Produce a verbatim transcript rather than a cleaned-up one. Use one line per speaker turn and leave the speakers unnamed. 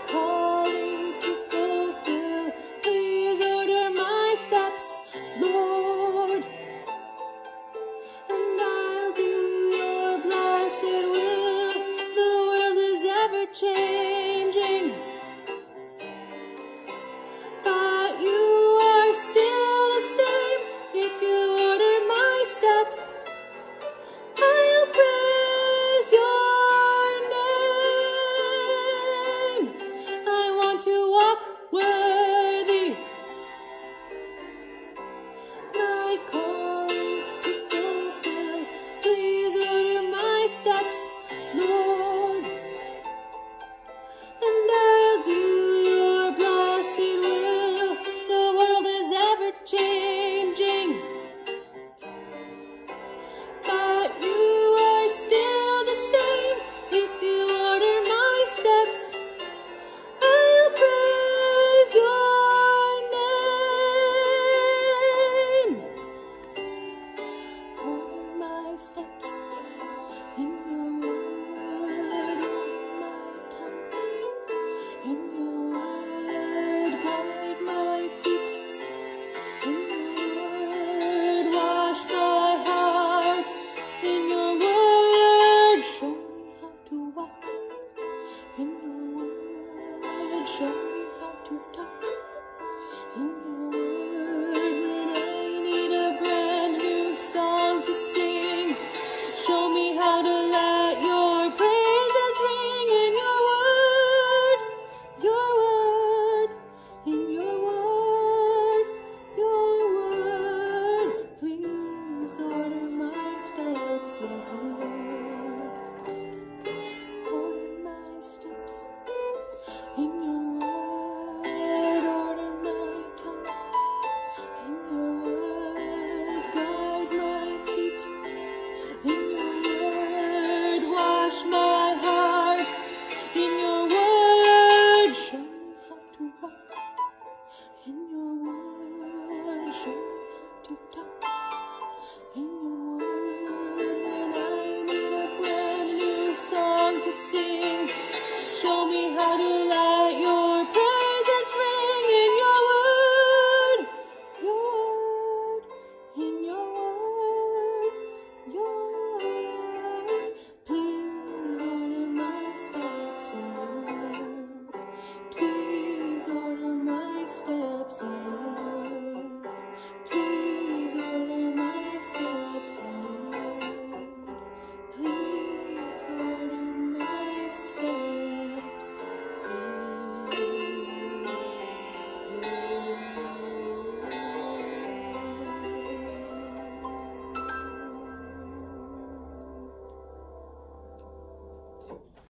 calling to fulfill. Please order my steps, Lord, and I'll do your blessed will. The world is ever changing, but you are still the same. If you order my steps, I'll praise your name. I want to walk worthy, my calling to fulfill. Please order my steps, Lord, and I'll do your blessed will. The world is ever changing, but you are still the same. If you order my steps, I'll praise your name. Order my steps in your word, order my tongue in your word, guide my feet in your word, wash my heart in your word. Show me how to walk in your word, show me how to talk